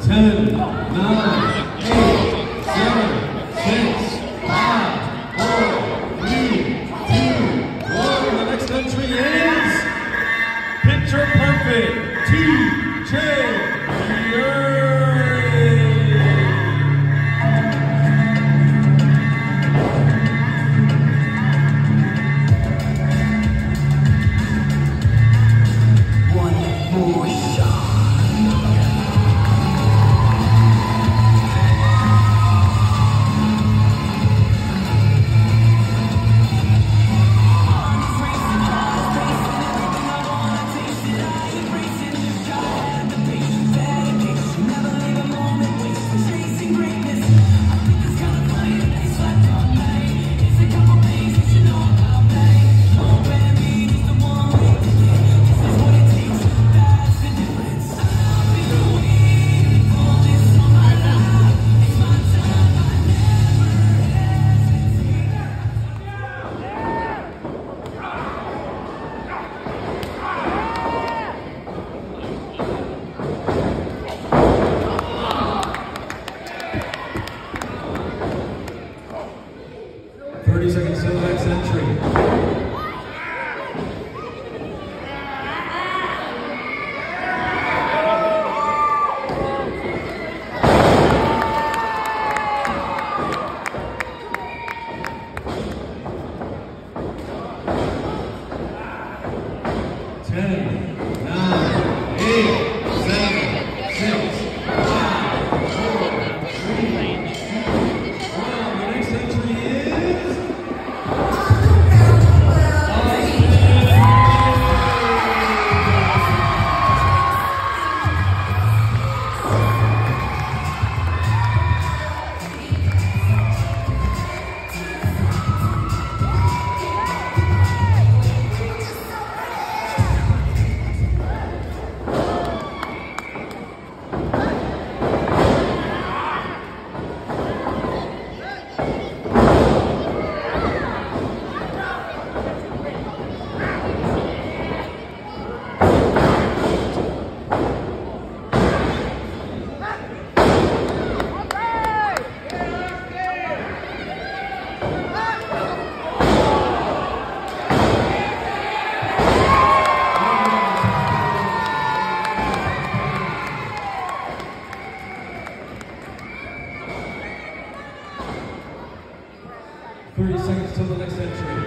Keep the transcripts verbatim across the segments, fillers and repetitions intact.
ten, nine, eight, seven, six, five, four, three, two, one. The next entry is Picture Perfect, T J Fury. thirty seconds till the next entry. ten, nine, eight, seven, six, five, four, three, two, one. The next entry is thirty seconds till the next entry.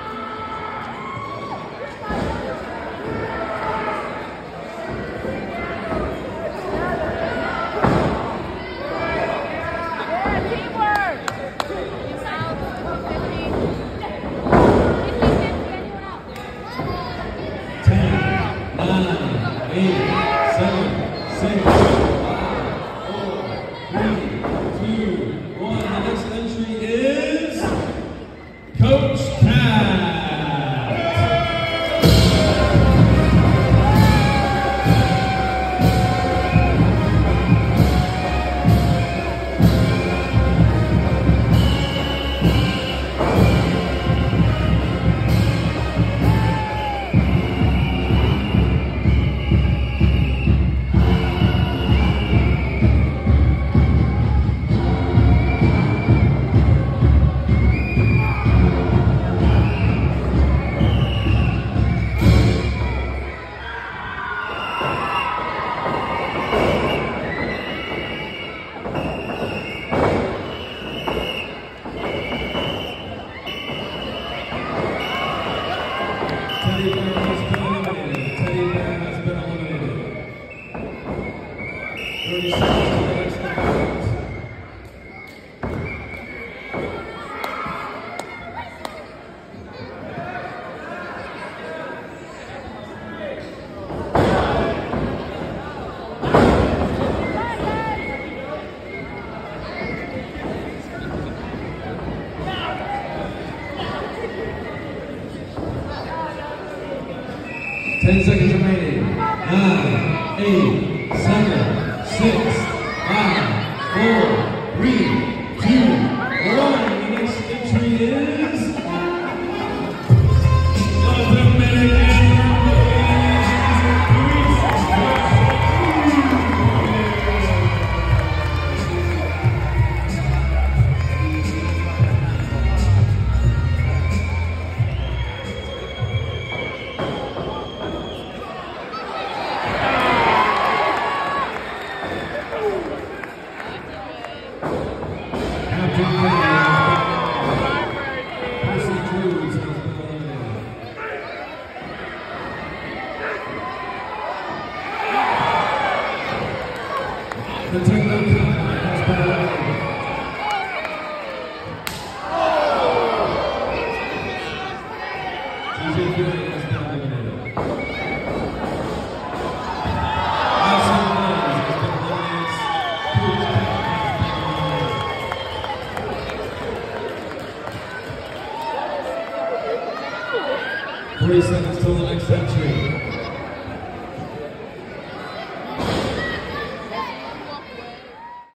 ten, nine, eight, seven, six, five, four, three, two, one. The next entry is Coach Cat. Teddy Bear has been eliminated. Teddy Bear has been eliminated. thirty seconds to the next event. ten seconds remaining. nine, eight, seven, six, five, four, three, two, one. The next entry is the Dominican The Tingle King has been eliminated. T J Fury has been eliminated. Nelson Blaze has been eliminated. Cruz King has been eliminated. Forty seconds till the next entry.